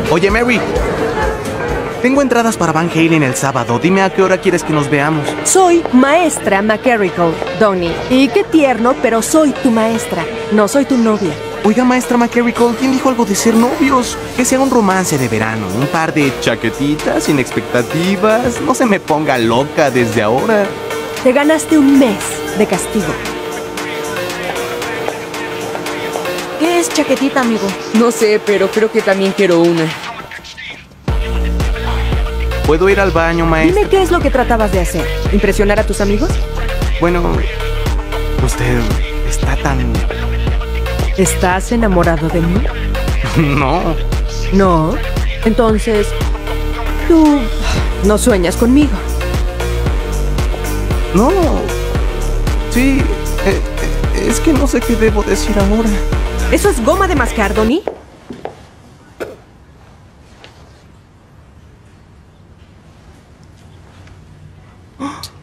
Oye, Mary. Tengo entradas para Van Halen el sábado. Dime a qué hora quieres que nos veamos. Soy maestra McCarrickle, Donnie. Y qué tierno, pero soy tu maestra. No soy tu novia. Oiga, maestra McCarrickle, ¿quién dijo algo de ser novios? Que sea un romance de verano, un par de chaquetitas sin expectativas. No se me ponga loca desde ahora. Te ganaste un mes de castigo. ¿Qué es chaquetita, amigo? No sé, pero creo que también quiero una. ¿Puedo ir al baño, maestra? Dime qué es lo que tratabas de hacer. ¿Impresionar a tus amigos? Bueno, usted está tan... ¿Estás enamorado de mí? No. No. Entonces, tú no sueñas conmigo. No. Sí, es que no sé qué debo decir ahora. ¿Eso es goma de mascar, Donnie? ¡Ah!